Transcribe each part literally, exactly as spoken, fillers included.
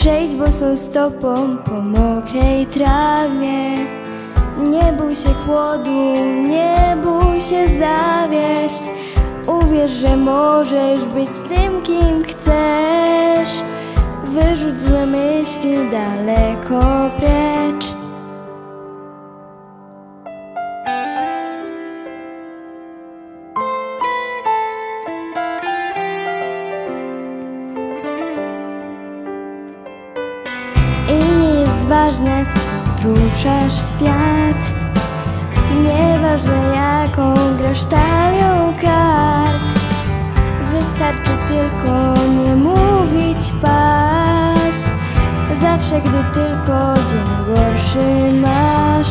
Przejdź bosą stopą po mokrej trawie. Nie bój się chłodu, nie bój się zawieść. Uwierz, że możesz być tym, kim chcesz. Wyrzuć złe myśli daleko precz. I nie jest ważne, skąd ruszasz świat. Nieważne, jaką grasz talią kart. Wystarczy tylko nie mówić pas. Zawsze, gdy tylko dzień gorszy masz.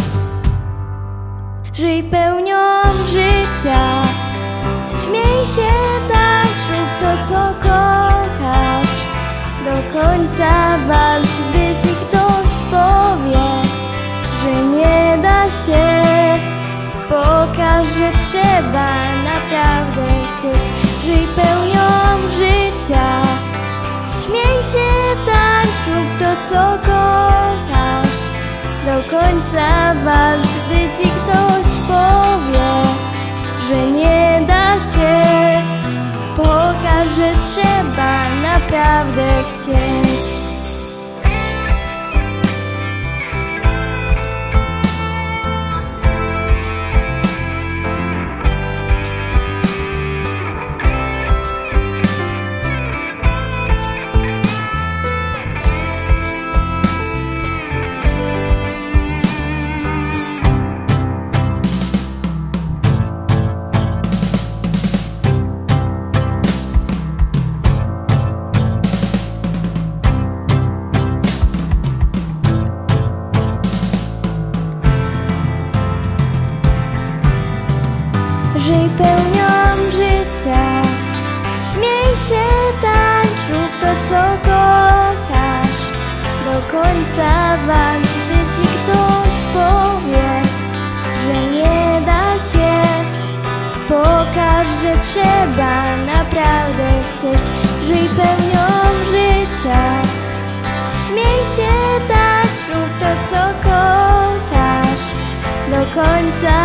Żyj pełnią życia. Śmiej się, tak, rób to, co kochasz. Do końca walcz, gdy ci ktoś powie, że nie da się. Pokaż, że trzeba naprawdę chcieć. Żyj pełnią życia. Śmiej się, tak, rób to, co kochasz. Do końca walcz, gdy ci ktoś powie, że nie da się. Pokaż, że trzeba naprawdę chcieć. Żyj pełnią życia. Śmiej się, tak, rób to, co kochasz. Do końca walcz, gdy ci ktoś powie, że nie da się. Pokaż, że trzeba naprawdę chcieć. Żyj pełnią życia. Śmiej się, tak, rób to, co kochasz. Do końca